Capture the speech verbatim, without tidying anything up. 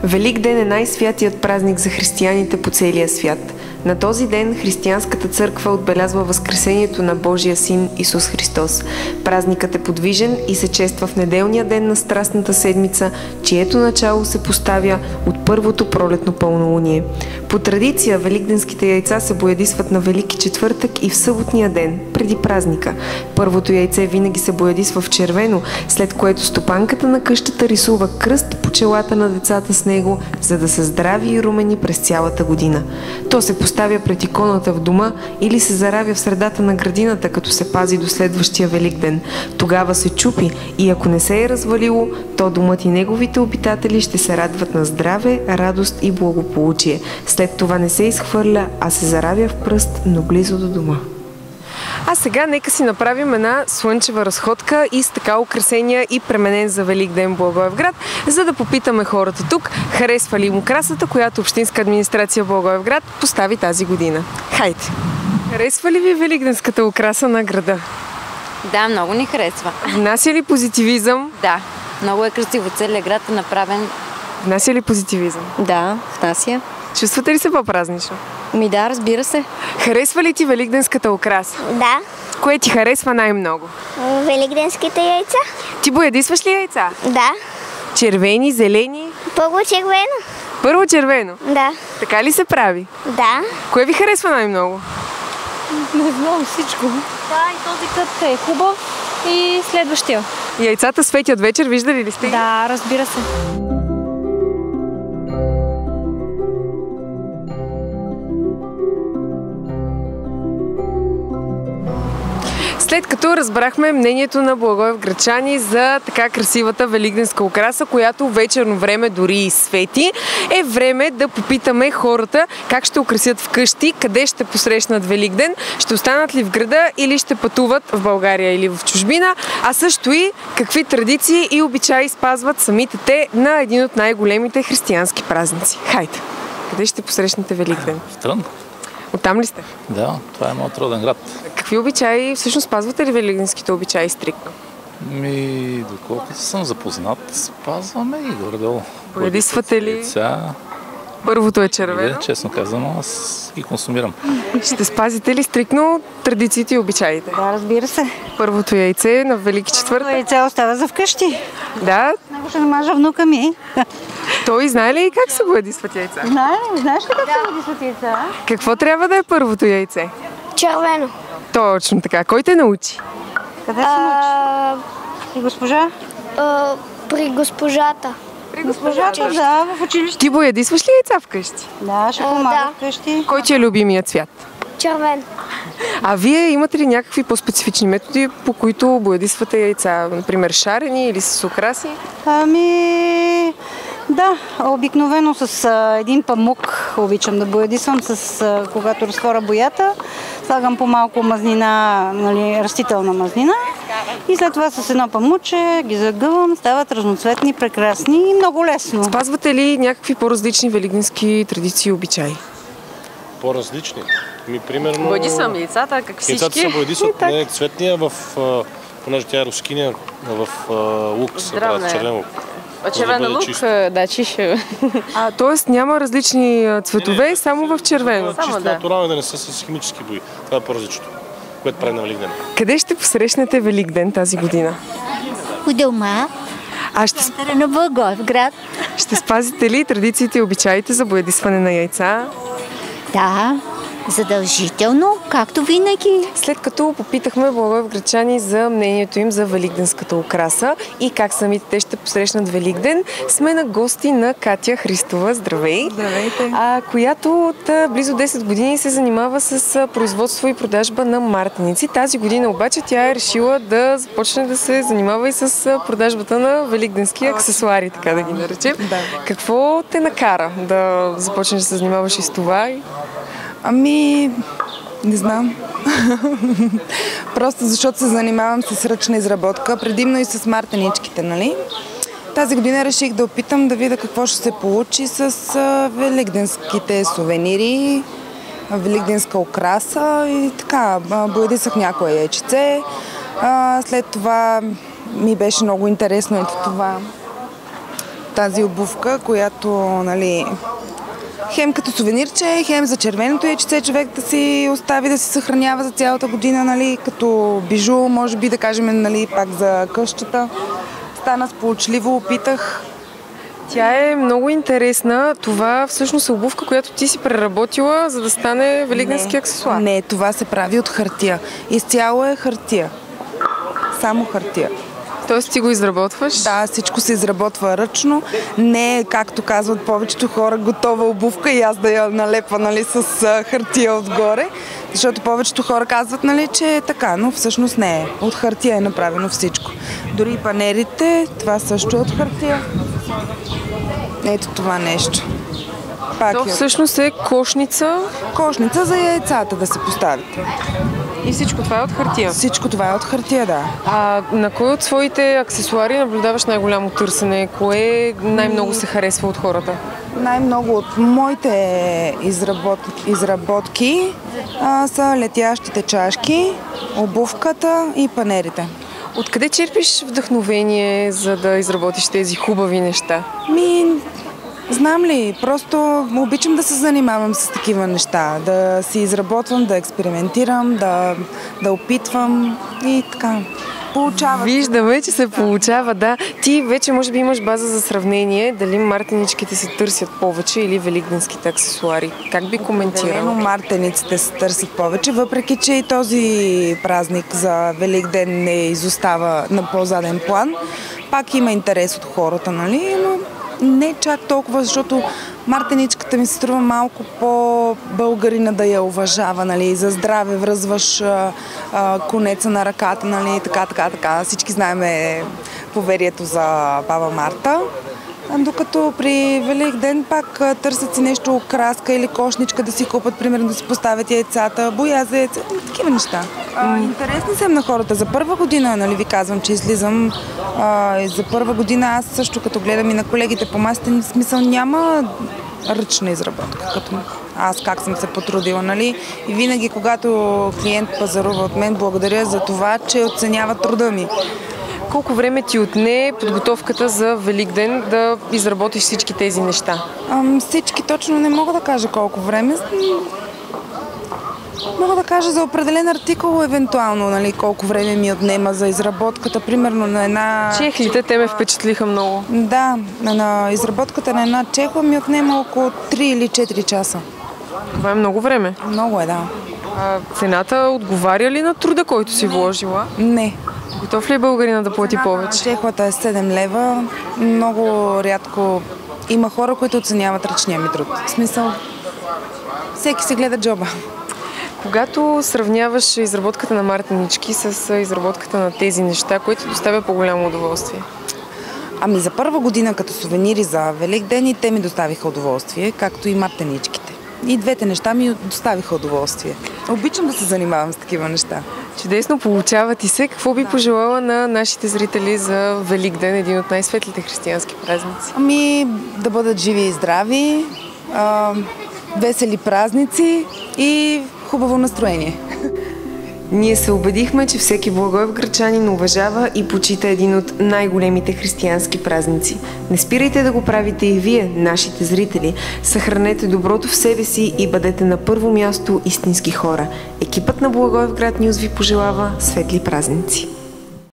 Великден е най-святият празник за християните по целия свят. На този ден християнската църква отбелязва възкресението на Божия син Исус Христос. Празникът е подвижен и се чества в неделния ден на Страстната седмица, чието начало се поставя от първото пролетно пълнолуние. По традиция великденските яйца се боядисват на Велики четвъртък и в съботния ден, преди празника. Първото яйце винаги се боядисва в червено, след което стопанката на къщата рисува кръст по челата на децата с него, за да са здрави и румени през цялата година. То се поставя пред иконата в дома или се заравя в средата на градината, като се пази до следващия Великден. Тогава се чупи и ако не се е развалило, то домът и неговите обитатели ще се радват на здраве, радост и благополучие. След това не се изхвърля, а се заравя в пръст, но близо до дома. А сега нека си направим една слънчева разходка и с така украсения и пременен за Великден Благоевград, за да попитаме хората тук, харесва ли им украсата, която Общинска администрация Благоевград постави тази година. Хайде! Харесва ли ви великденската украса на града? Да, много ни харесва. Внася ли позитивизъм? Да, много е красиво. Целият град е направен. Внася ли позитивизъм? Да, внася. Чувствате ли се по-празнично? Ми да, разбира се. Харесва ли ти великденската украса? Да. Кое ти харесва най-много? Великденските яйца. Ти боядисваш ли яйца? Да. Червени, зелени? Първо червено. Първо червено? Да. Така ли се прави? Да. Кое ви харесва най-много? Не знам всичко. Да, и този кът е хубав и следващия. Яйцата светят вечер, виждали ли сте? Да, разбира се. След като разбрахме мнението на благоевградчани за така красивата великденска украса, която вечерно време дори и свети, е време да попитаме хората как ще украсят вкъщи, къде ще посрещнат Великден, ще останат ли в града или ще пътуват в България или в чужбина, а също и какви традиции и обичаи спазват самите те на един от най-големите християнски празници. Хайде, къде ще посрещнете Великден? В Трън. Оттам ли сте? Да, това е моят роден град. Какви обичаи, всъщност спазвате ли великденските обичаи стриктно? Ми, доколкото съм запознат, спазваме и горе-долу. Боядисвате ли? Яйца. Първото е червено. Честно казано, аз ги консумирам. Ще спазите ли стриктно традициите и обичаите? Да, разбира се. Първото яйце на Велики четвъртък. Яйце остава за вкъщи. Да. Него ще намажа внука ми. Той знае ли как се боядисват яйца? Знае, знаеш ли как се боядисват яйца? Какво трябва да е първото яйце? Червено. Точно така. Кой те научи? Къде се научи? При госпожа? А, при госпожата. При Госпожата, да, в училище. Ти боядисваш ли яйца вкъщи? Да, ще помага да. вкъщи. Кой ти е любимият цвят? Червен. А вие имате ли някакви по-специфични методи, по които боядисвате яйца? Например, шарени или с украси? Ами... Да, обикновено с а, един памук обичам да боядисвам, с, а, когато разтворя боята. Слагам по малко мазнина, нали, растителна мазнина и след това с едно памуче ги загъвам, стават разноцветни, прекрасни и много лесно. Спазвате ли някакви по-различни великденски традиции и обичаи? По-различни? Ми, примерно... Боядисвам яйцата, как всички. Яйцата се боядисват, не цветния, в, понеже тя е рускиня, в лук се правят, червен лук. Червена лук, да, чише. А, т.е. няма различни цветове, не, само в червено. Чисто да. Натурално да не са с химически бои. Това е по-различното, което прави на Великден. Къде ще посрещнете Великден тази година? У дома. А ще, на Благоевград. Ще спазите ли традициите и обичаите за боядисване на яйца? Да, задължително, както винаги. След като попитахме благоевградчани за мнението им за великденската украса и как самите те ще посрещнат Великден, сме на гости на Катя Христова. Здравей! Здравейте! А, която от близо десет години се занимава с производство и продажба на мартеници. Тази година обаче тя е решила да започне да се занимава и с продажбата на великденски аксесуари, така да ги наречем. Да. Какво те накара да започнеш да се занимаваш и с това? Ами, не знам. Просто защото се занимавам с ръчна изработка, предимно и с мартеничките, нали? Тази година реших да опитам да видя какво ще се получи с великденските сувенири, великденска украса и така. Боядисах някое яйчице. След това ми беше много интересно ето това тази обувка, която, нали, хем като сувенирче, хем за червеното яйчице човек да си остави да се съхранява за цялата година, нали, като бижу, може би да кажем, нали, пак за къщата. Стана сполучливо, опитах. Тя е много интересна. Това всъщност е обувка, която ти си преработила, за да стане великденски аксесуар. Не, това се прави от хартия. Изцяло е хартия. Само хартия. Тоест ти го изработваш? Да, всичко се изработва ръчно. Не е, както казват повечето хора, готова обувка и аз да я налепа, нали, с хартия отгоре. Защото повечето хора казват, нали, че е така, но всъщност не е. От хартия е направено всичко. Дори и панерите, това също е от хартия. Ето това нещо. Пак То е. всъщност е кошница. Кошница за яйцата да се поставите. И всичко това е от хартия? Всичко това е от хартия, да. А на кой от своите аксесуари наблюдаваш най-голямо търсене? Кое най-много се харесва от хората? Най-много от моите изработ... изработки а, са летящите чашки, обувката и панерите. Откъде черпиш вдъхновение, за да изработиш тези хубави неща? Ми, знам ли, просто обичам да се занимавам с такива неща, да си изработвам, да експериментирам, да, да опитвам и така. Получава. Виждаме, че се получава, да. Ти вече може би имаш база за сравнение, дали мартеничките се търсят повече или великденските аксесуари. Как би коментирала? Мартениците се търсят повече, въпреки че и този празник за Великден не изостава на по-заден план. Пак има интерес от хората, нали, но не чак толкова, защото мартеничката ми се струва малко по-българина да я уважава, нали, за здраве връзваш а, а, конеца на ръката, нали, така, така, така. Всички знаем поверието за Баба Марта. Докато при Великден пак търсят си нещо, краска или кошничка да си купат, примерно да си поставят яйцата, боя за яйца, такива неща. А, интересни съм на хората. За първа година, нали, ви казвам, че излизам. А, за първа година аз също, като гледам и на колегите по масите, смисъл няма ръчна изработка, като аз как съм се потрудила, нали? И винаги, когато клиент пазарува от мен, благодаря за това, че оценява труда ми. Колко време ти отне подготовката за Великден да изработиш всички тези неща? Ам, всички точно не мога да кажа колко време. Мога да кажа за определен артикул, евентуално, нали, колко време ми отнема за изработката, примерно на една... Чехлите, те ме впечатлиха много. Да, на изработката на една чехла ми отнема около три или четири часа. Това е много време. Много е, да. А цената отговаря ли на труда, който си вложила? Не. Готов ли е българина да плати повече? Чехлата е седем лева. Много рядко има хора, които оценяват ръчния ми труд. В смисъл, всеки се гледа джоба. Когато сравняваш изработката на мартенички с изработката на тези неща, което доставя по-голямо удоволствие? Ами за първа година като сувенири за Великден и те ми доставиха удоволствие, както и мартеничките. И двете неща ми доставиха удоволствие. Обичам да се занимавам с такива неща. Чудесно, получава ти се. Какво би пожелала на нашите зрители за Великден, един от най-светлите християнски празници? Ами да бъдат живи и здрави, а, весели празници и хубаво настроение. Ние се убедихме, че всеки благоевградчанин уважава и почита един от най-големите християнски празници. Не спирайте да го правите и вие, нашите зрители. Съхранете доброто в себе си и бъдете на първо място истински хора. Екипът на Благоевград Нюз ви пожелава светли празници!